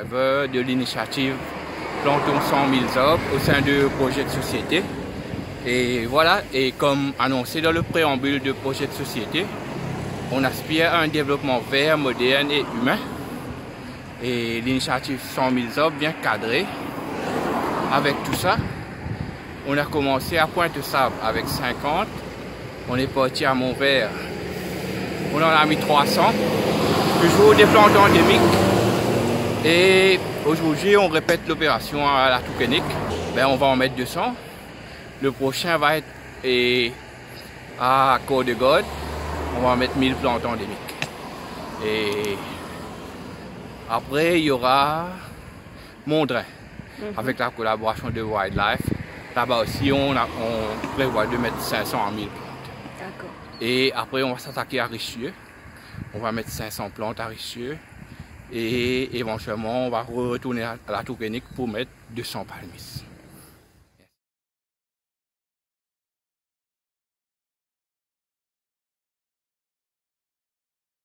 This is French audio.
serveur de l'initiative Plantons 100 000 arbres au sein du projet de société. Et voilà, et comme annoncé dans le préambule du projet de société, on aspire à un développement vert, moderne et humain. Et l'initiative 100 000 arbres vient cadrer avec tout ça. On a commencé à Pointe-Sable avec 50. On est parti à Montvert. On en a mis 300. Toujours des plantes endémiques. Et aujourd'hui, on répète l'opération à la Touquenique. Ben, on va en mettre 200. Le prochain va être à Côte-de-Garde. On va en mettre 1000 plantes endémiques. Et après, il y aura Mondrin, avec la collaboration de Wildlife. Là-bas aussi, on prévoit de mettre 500 à 1000 plantes. D'accord. Et après, on va s'attaquer à Richelieu. On va mettre 500 plantes à Richelieu. Et éventuellement, on va retourner à la Touquenique pour mettre 200 palmistes.